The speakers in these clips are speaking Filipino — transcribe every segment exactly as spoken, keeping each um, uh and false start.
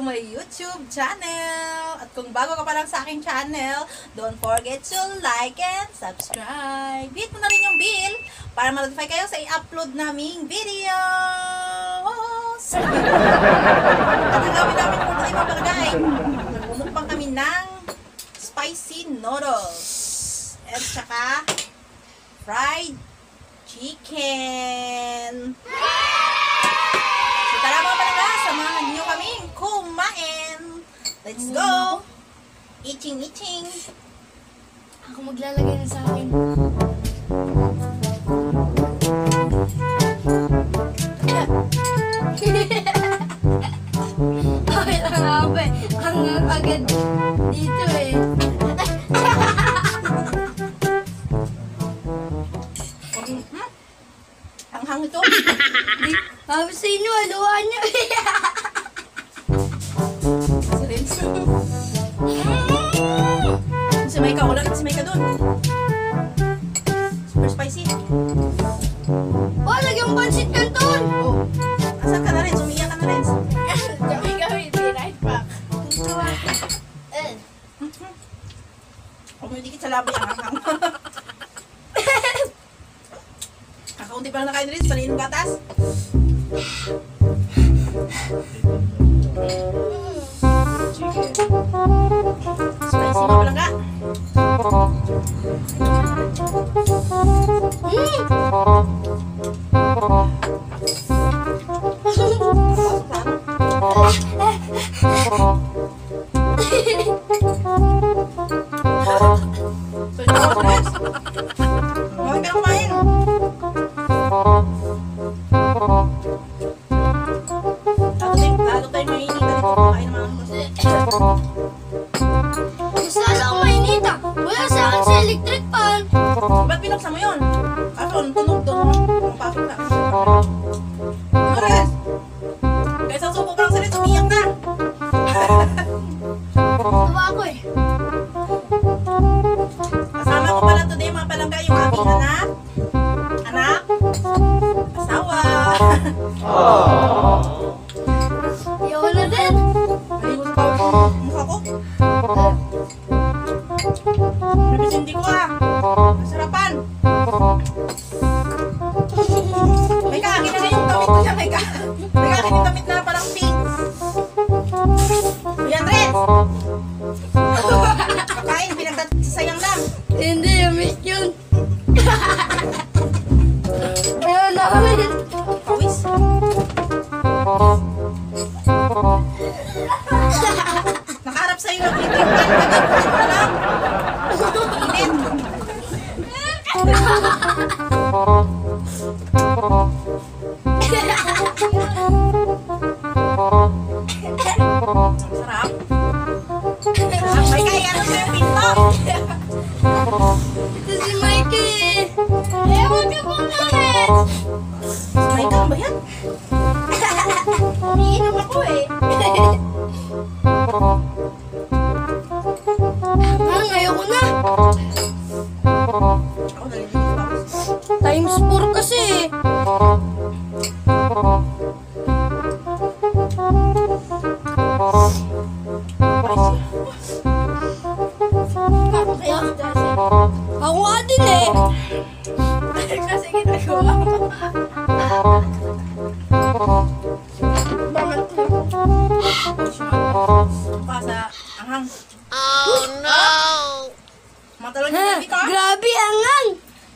my YouTube channel. At kung bago ka pa lang sa aking channel, don't forget to like and subscribe. Hit mo na rin yung bell para ma-notify kayo sa i-upload naming videos. At ang gawin namin po tayo mga palagay, nagmumukbang kami ng spicy noodles at saka fried chicken. So tara mga palangga, samahan niyo kaming kumain. Let's go! Eating, eating. Ako maglalagay na sa akin. Okay lang ako eh. Ang agad dito eh. Hanghang ito. Sabi sa inyo, haluan nyo. Silence. Si Maika, wala si Maika dun. Super spicy. Oh, lagyan mo pansit yan doon. Oh. Asan ka na rin? Sumiyak ka na rin. Kami kami, be right back. Eh. Kumidikit sa labi ang hanghang. Kakaunti pa lang nakain rin, panin ng gatas. Spicy nga pala nga. Huwag ka kumain. Lalo tayo may inita dito kumain ng mga kasi. Gusto na ako mainita. Wala sa akin sa electric fan. Ba't pinuksan mo yun? Kaso, tunog doon. Ang papit na. Ano guys? Guys, ang suko pa lang sa rin, umiyak na. Tawa ako eh. Kasama ko pala today mga palangga yung aking anak. Anak. Asawa. Ayaw na din. Ayun pa yung mukha ko. Nabis hindi ko ah. Masarapan. May kakin na yung damit ko siya. May kakin. May kakin yung damit na parang pink. Uy, Andres! Kakain, pinagsasayang lang. Hindi, miss yun. Ayaw na kami. Pawis. Nakaharap sa'yo lang dito yung pan. Nagagawin mo na lang. Init. Sarap. Sarap. May kaya na sa'yo pinto. Ito si Mikey. Ewan ka po namin. May ka ba yan? Umiinom ako eh. Ah, ayoko na. Ako nalilinis pa ako. Times four kasi. Ako kaya kasi. Ako nga din eh. Kasi ginagawa mo. Bakit? Pasa, anghang. Oh no! Matalon yung Ha, baby ka? grabe angang.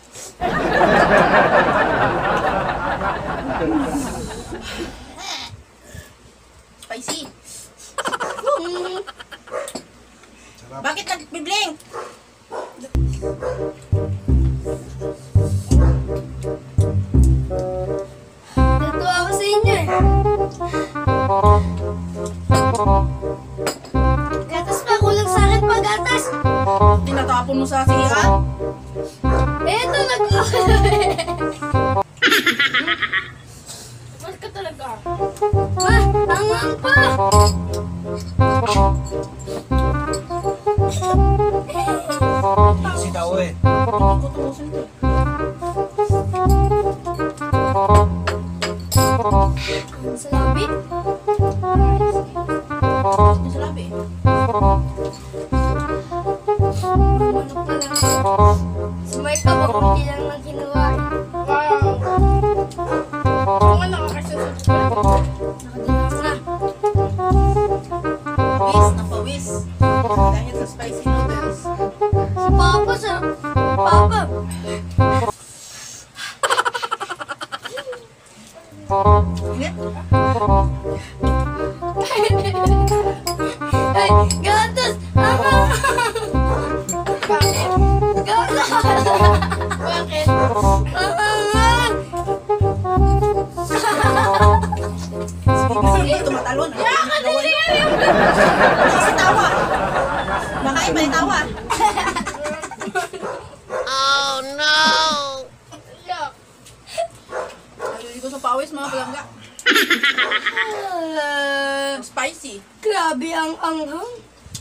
Spicy. Hmm. Bakit nag-blink? Natuwa ako sa inyo eh. Gatas pa, kulang sa akin pa gatas. Tinatapon mo sa siya? Eto, nag-uwa Mas ka talaga. Pa, angang pa. Si tao eh. Hindi ko tumusin ito. Sa labi? sabi. Manok na lang. Si Mike ako, kunti lang lang kinuha. Wow! Ako nga nakakasusubscribe. Nakadinas na. Pawis na pawis. Dahil sa spicy noodles. Si Papa sa... Papa. Init? Ay, gatas! Ah! Bakit? Gatas! Bakit? Ah! Sige, tumatalon. Nakakadiri yan yung... Kasi tawa. Makain pa yung tawa. Yuck! Ayun ko sa pawis mga palangga. Spicy. Grabe ang anghang.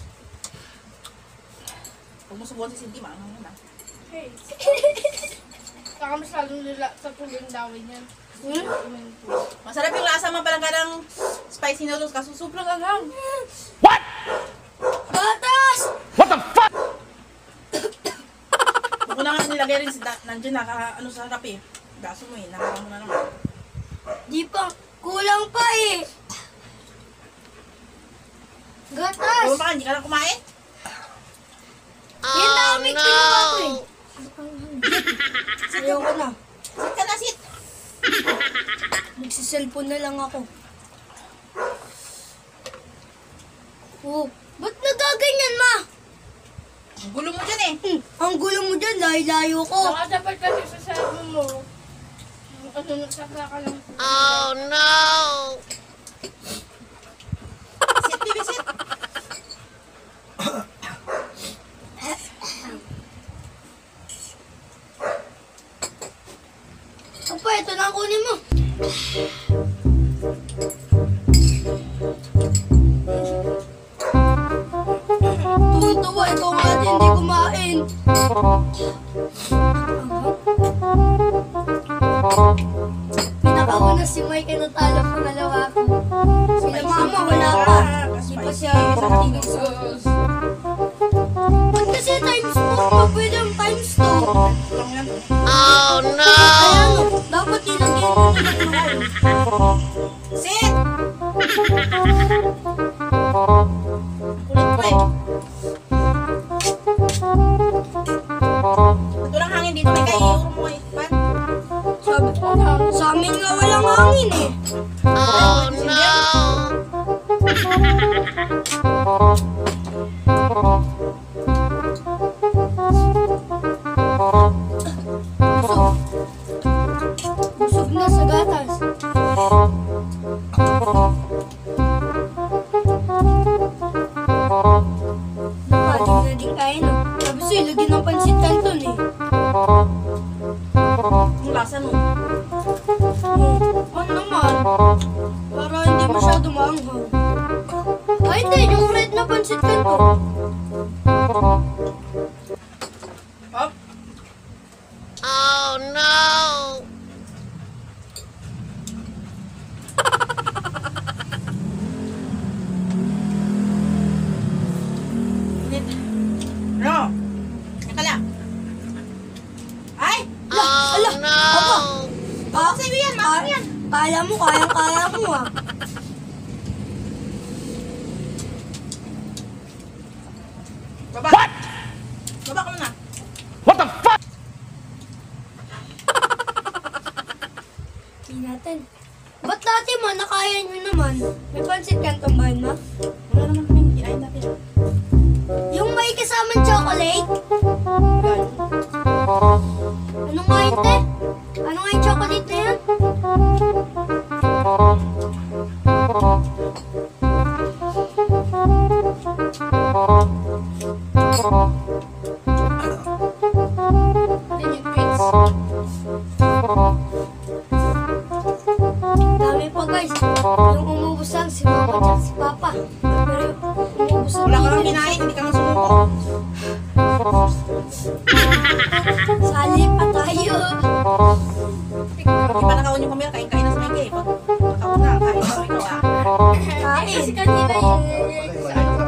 Huwag mo subukan si Cindy, maangang na. Hey. Saka mas lalong lula sa tulong dawin yan. Hmm? Masarap yung lasa mga palangga ng spicy noodles kaso sobrang anghang. Gatas! Huwag ko na nga nilagay rin si da- nandiyan naka ano sa harap eh. Gaso mo eh, nakaka mo na naman. Di pa. Kulang pa eh. Gatas! Huwag pa ka, hindi ka lang kumain? Yan dami kinuha ko eh. Ayoko na. Sit ka na, sit! Magsiselfone na lang ako. Oh, ba't nagaganyan, ma? Ang gulo mo dyan eh. Hmm, ang gulo mo dyan, layo-layo ko. Baka dapat kasi sa cellphone mo, ano, nagsaka ka lang. Sit, baby, sit. Apa, ito na ang kunin mo. Tuwang-tuwa, ikaw nga din, hindi kumain. Pinakauna si Mike, ano talo pangalawa ko. Sila mama, wala pa. Hindi pa siya sa tingin ko. Ba't kasi times two? Pwede ang times two. Lang yan. Ayan, dapat nilagyan mo na lang ngayon. Sit! Kulit ko eh. Ito lang hangin dito may kayo mo eh. Pat. Sabi ko na, sa amin nga walang hangin eh. Oh no! Busog. Busog na sa gatas. Nakaling na din kain oh. Sabi sa'yo, lagyan ng pansit canton eh. Yung lasa no. Hmm, ano naman? Para hindi masyado maanghang. Ay hindi, yung red na pansit canton. Up. Init. No. Teka lang. Ay! Ala, ala, aba. Bawag sa'yo yan, makan yan. Kaya mo, kayang-kaya mo ah. Baba. What? Baba ka muna. Hindi natin. Ba't dati mo, nakaya nyo naman? May pansit canton ba yun, ma? Wala naman kaming kinain natin. Yung may kasamang chocolate? Wala yun. Ano nga yun, te? Ano nga yung chocolate na yan? Yan yung treats. Dami pa guys. Yung umubos lang si mama at si papa. Pero umubos lang Wala ka lang dito. kinain, hindi ka lang sumuko. Sali pa tayo. Hindi pa nakaon yung camera, kain-kain na sa may gay. Pag nakaon na, kain na ikaw ah. Eh, kasi kanina yung, yung, yung, ano,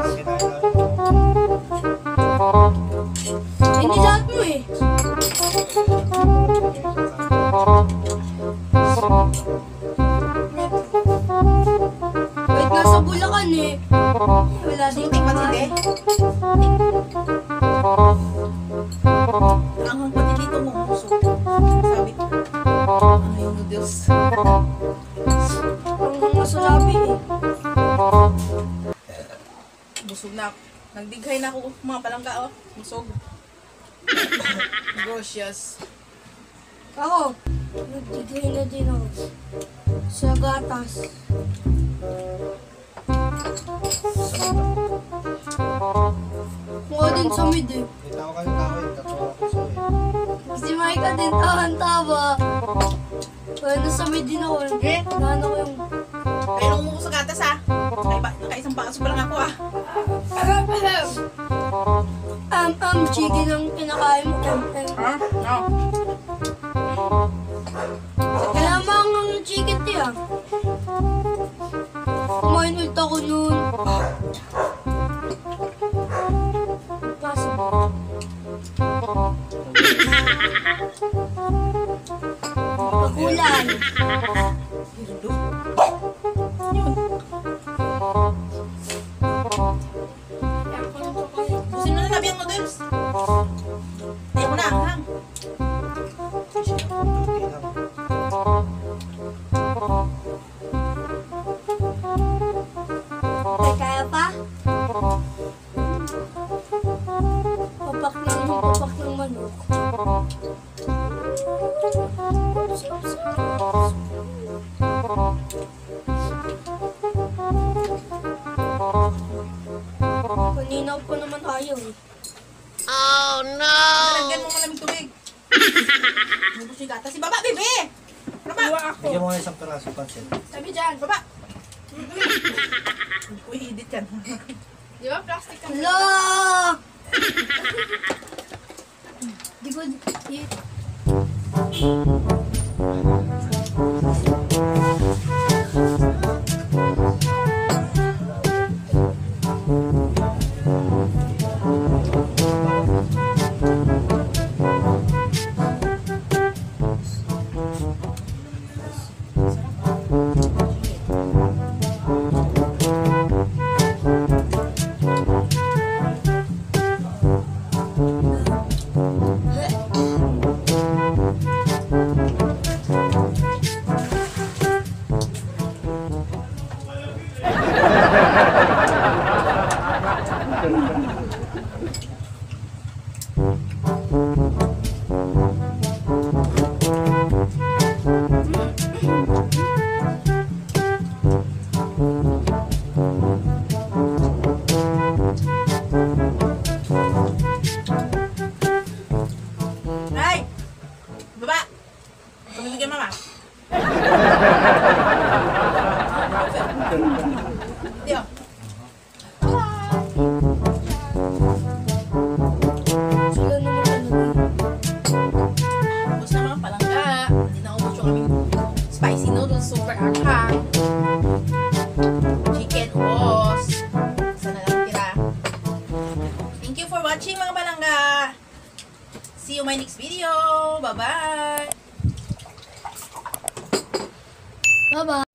nasa Bulacan eh. Wala din Sutik pa sila eh. Ang hangpati dito mo, busog. Sabi ko, ano yung noodles? Ang masalabi eh. Busog na ako. Nagdighay na ako mga palangka, oh. Busog. Gracious. Ako, nagtigay na din ako. Sa gatas. Mukha din sa mid eh. Kita ko kayo kawin, tatawa ako sa'yo. Si Micah din tahan-tawa. Kaya nasa mid din ako eh. Eh? Naano ko yung... Kaya nung umuko sa gatas, ha? Naka, nakaisang baso pa lang ako, ah. Um, um, chicken ang kinakain mo. Um, um. Ha? No. Kaya mga ang chicken ti ah. Kumain ulit ako nun. Kaso. Pakulan. Hirdo. Yun. Busin mo na nabi ang noodles. Ayaw mo na, hang. Ay, kaya pa? Papak ng papak ng manok. Kanina pa naman ayaw eh. Nalagyan mo malamig tubig. Nubos yung gatas. Si Baba, bebe! Baba! Iwa ako. Bigyan mo nga isang piraso pansit. Sabi dyan. Baba! Uy, edit yan. Di ba plastic ka? Hala! Di ko... Di... Ay! Baba! Tumigil kay Mama. Di, oh. Sila naman ano eh. Ubus na mga palangga. Hindi na ubus yung aming spicy noodles. Super anghang. Chicken, ubos. Isa na lang tira. Thank you for watching mga palangga. See you my next video. Bye-bye! Bye-bye!